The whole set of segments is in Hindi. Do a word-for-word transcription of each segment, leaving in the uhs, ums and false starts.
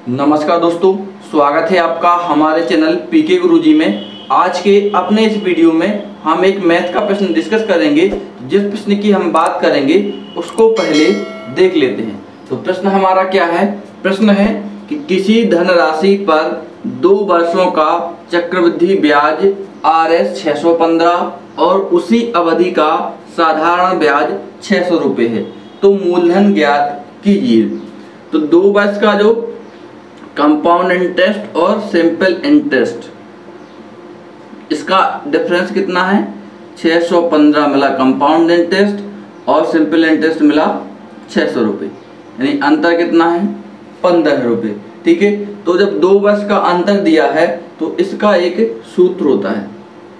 नमस्कार दोस्तों, स्वागत है आपका हमारे चैनल पीके गुरुजी में। आज के अपने इस वीडियो में हम एक मैथ का प्रश्न डिस्कस करेंगे। जिस प्रश्न की हम बात करेंगे उसको पहले देख लेते हैं। तो प्रश्न हमारा क्या है? प्रश्न है कि किसी धनराशि पर दो वर्षों का चक्रवृद्धि ब्याज आर एस छह सौ पंद्रह और उसी अवधि का साधारण ब्याज छह सौ रुपये है, तो मूलधन ज्ञात कीजिए। तो दो वर्ष का जो कंपाउंड इंटरेस्ट और सिंपल इंटरेस्ट, इसका डिफरेंस कितना है? छह सौ पंद्रह मिला कंपाउंड इंटरेस्ट और सिंपल इंटरेस्ट मिला छह सौ रुपये, यानी अंतर कितना है? पंद्रह रुपये। ठीक है, तो जब दो वर्ष का अंतर दिया है तो इसका एक सूत्र होता है,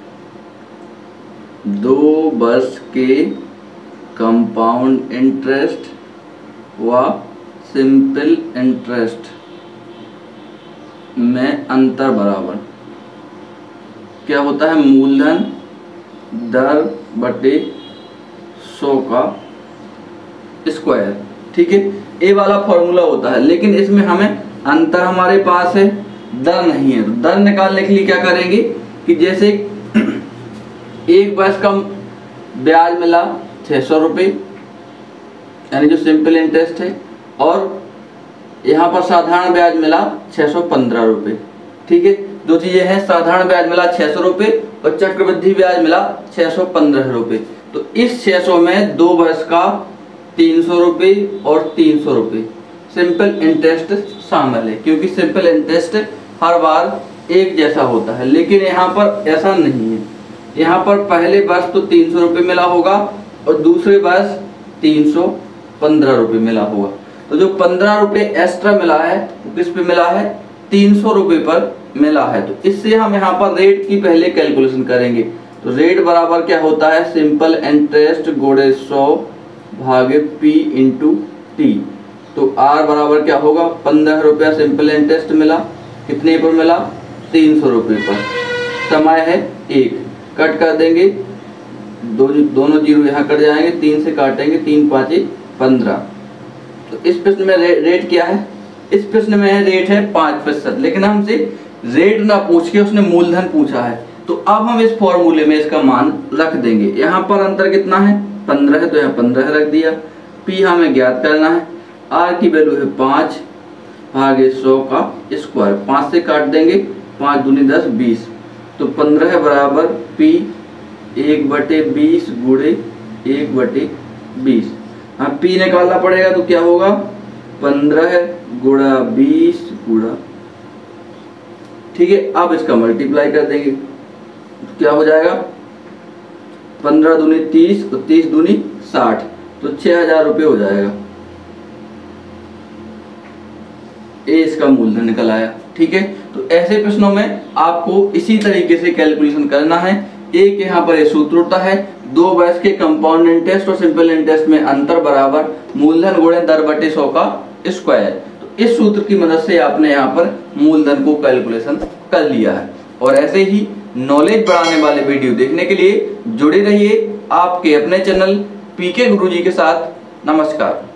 दो वर्ष के कंपाउंड इंटरेस्ट व सिंपल इंटरेस्ट में अंतर बराबर क्या होता है? मूलधन दर बटे सौ का स्क्वायर। ठीक है, ये वाला फॉर्मूला होता है, लेकिन इसमें हमें अंतर हमारे पास है, दर नहीं है। तो दर निकालने के लिए क्या करेंगे कि जैसे एक वर्ष का ब्याज मिला छह सौ रुपये, यानी जो सिंपल इंटरेस्ट है, और यहाँ पर साधारण ब्याज मिला छह सौ पंद्रह रुपये। ठीक है, दो चीजें हैं, साधारण ब्याज मिला छह सौ रुपये और चक्रवृद्धि ब्याज मिला छह सौ पंद्रह रुपये। तो इस छह सौ में दो वर्ष का तीन सौ रुपये और तीन सौ रुपये सिंपल इंटरेस्ट शामिल है, क्योंकि सिंपल इंटरेस्ट हर बार एक जैसा होता है, लेकिन यहाँ पर ऐसा नहीं है। यहाँ पर पहले वर्ष तो तीन सौ रुपये मिला होगा और दूसरे वर्ष तीन सौ पंद्रह रुपये मिला होगा। तो जो पंद्रह रुपये एक्स्ट्रा मिला है वो किस पे मिला है? तीन सौ रुपये पर मिला है। तो इससे हम यहाँ पर रेट की पहले कैलकुलेशन करेंगे। तो रेट बराबर क्या होता है? सिंपल इंटरेस्ट गुणे सौ भागे पी इंटू टी। तो आर बराबर क्या होगा? पंद्रह रुपया सिंपल इंटरेस्ट मिला, कितने पर मिला? तीन सौ रुपये पर। समय है एक, कट कर देंगे, दो दोनों जीरो यहाँ कट जाएंगे, तीन से काटेंगे, तीन पाँचे पंद्रह। तो इस प्रश्न में रे, रेट क्या है? इस प्रश्न में है रेट है पाँच प्रतिशत, लेकिन हमसे रेट ना पूछ के उसने मूलधन पूछा है। तो अब हम इस फॉर्मूले में इसका मान रख देंगे। यहाँ पर अंतर कितना है? पंद्रह है, तो यहाँ पंद्रह रख दिया। पी हमें ज्ञात करना है, आर की वैल्यू है पाँच भागे सौ का स्क्वायर। पाँच से काट देंगे, पाँच दूनी दस, बीस। तो पंद्रह बराबर पी एक बटे बीस गुणे एक बटे बीस। हाँ, पी निकालना पड़ेगा, तो क्या होगा? पंद्रह गुणा बीस गुणा, ठीक है। अब इसका मल्टीप्लाई कर देंगे, तो क्या हो जाएगा? पंद्रह दूनी तीस और तीस दूनी साठ, तो छह हजार रुपये हो जाएगा। ये इसका मूलधन निकल आया। ठीक है, तो ऐसे प्रश्नों में आपको इसी तरीके से कैलकुलेशन करना है। एक यहाँ पर ये सूत्र होता है, दो वर्ष के कंपाउंड इंटरेस्ट और सिंपल इंटरेस्ट में अंतर बराबर मूलधन गुणे दर बटे सौ का स्क्वायर। तो इस सूत्र की मदद से आपने यहाँ पर मूलधन को कैलकुलेशन कर लिया है। और ऐसे ही नॉलेज बढ़ाने वाले वीडियो देखने के लिए जुड़े रहिए आपके अपने चैनल पीके गुरुजी के साथ। नमस्कार।